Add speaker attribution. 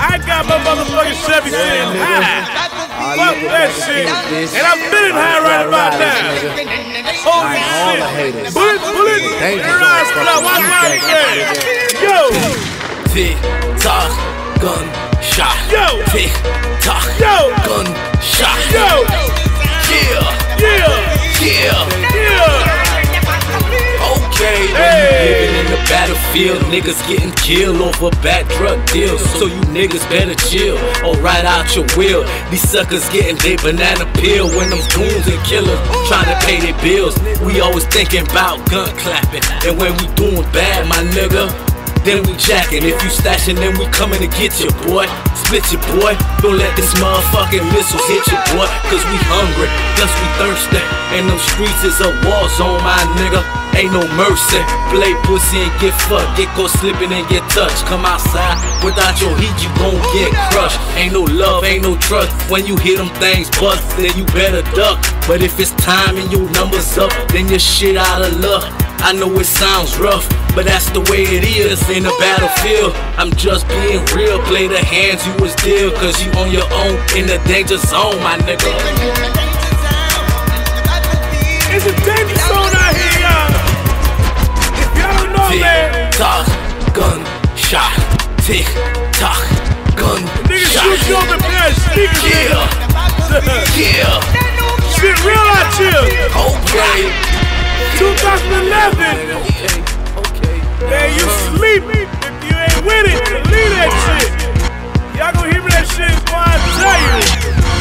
Speaker 1: I got my motherfucking Chevy sitting high. Fuck that shit. And I'm feeling high right about now. Holy shit. Bullet. Rise up. Watch my face. Yo.
Speaker 2: Tick tock, gun shot.
Speaker 1: Yo.
Speaker 2: Tick tock,
Speaker 1: Yo.
Speaker 2: gun shot.
Speaker 1: Yo.
Speaker 2: Yeah. Okay, when you living in the battlefield, niggas getting killed over bad drug deals. So you niggas better chill or ride out your will. These suckers getting their banana peel when them goons and killers trying to pay their bills. We always thinking about gun clapping, and when we doing bad, my nigga, then we jacking. If you stashing, then we coming to get you, boy. Split you, boy. Don't let this motherfucking missiles hit you, boy. Cause we hungry, plus we thirsty. And them streets is a war zone, my nigga. Ain't no mercy. Play pussy and get fucked. Get caught slipping and get touched. Come outside without your heat, you gon' get crushed. Ain't no love, ain't no trust. When you hear them things bust, then you better duck. But if it's time and your numbers up, then your shit out of luck. I know it sounds rough, but that's the way it is in the battlefield. I'm just being real. Play the hands you was dealt, cause you on your own in the danger zone, my nigga.
Speaker 1: It's a danger zone out here, y'all. If y'all don't know, man.
Speaker 2: Tick tock, gun shot. Tick tock, gun
Speaker 1: Niggas
Speaker 2: shot.
Speaker 1: shoot you over there, sneakers.
Speaker 2: Yeah.
Speaker 1: Shit real out here.
Speaker 2: Okay.
Speaker 1: 2011. Man, you sleep if you ain't with it. Leave that shit. Y'all gonna hear me that shit before I tell you.